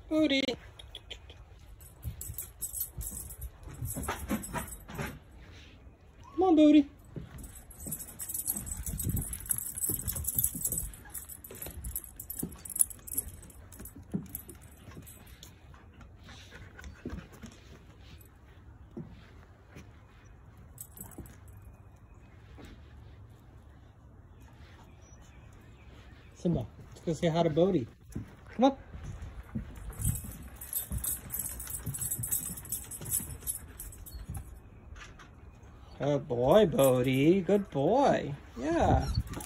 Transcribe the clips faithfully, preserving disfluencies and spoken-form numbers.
Bodie. Come on, Bodie. Simba, let's go say hi to Bodie. Come on. Good boy, Bodie. Good boy. Yeah.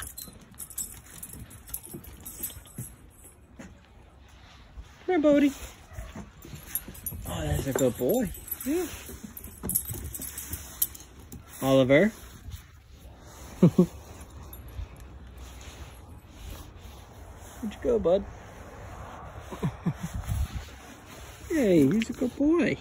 Come here, Bodie. Oh, that's a good boy. Yeah. Oliver. Where'd you go, bud? Hey, he's a good boy.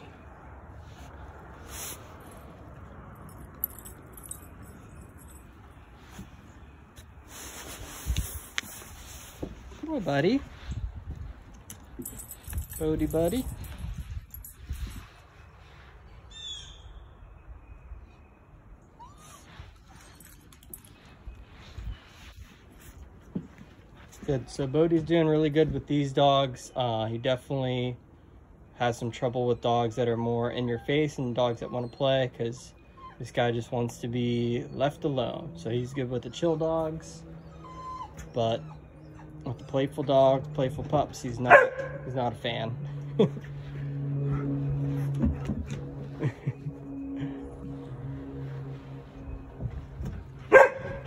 Come on, buddy. Bodie, buddy. Good. So Bodie's doing really good with these dogs. Uh, he definitely has some trouble with dogs that are more in your face and dogs that want to play, because this guy just wants to be left alone. So he's good with the chill dogs, but with the playful dogs, playful pups, he's not he's not a fan.